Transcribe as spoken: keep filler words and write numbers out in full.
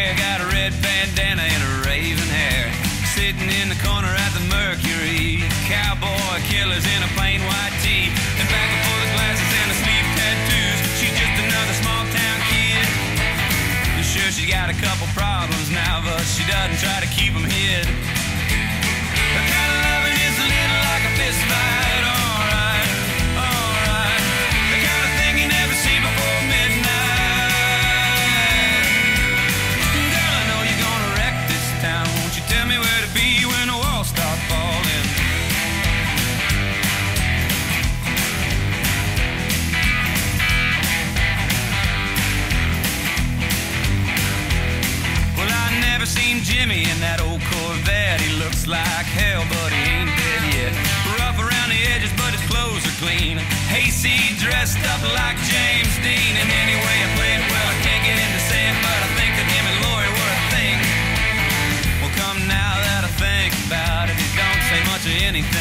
stare, got a red bandana and a raven hair. Sitting in the corner at the Mercury, cowboy killers in a plain white tee, and back before the glasses and the sleeve tattoos. She's just another small town kid. I'm sure she's got a couple problems now, but she doesn't try to keep them hid. Her kind of loving is a little like a fist fight. Alright, alright, the kind of thing you never see before midnight. Girl, I know you're gonna wreck this town. Won't you tell me where to be when the walls start falling? Well, I never seen Jimmy in that old Corvette. He looks like hell, but he ain't dead yet. Rough around the edges, but his clothes are clean. Hayseed dressed up like James Dean. And anyway, I play it well, I can't get into saying, but I think that him and Lori were a thing. Well, come now that I think about it, he don't say much of anything.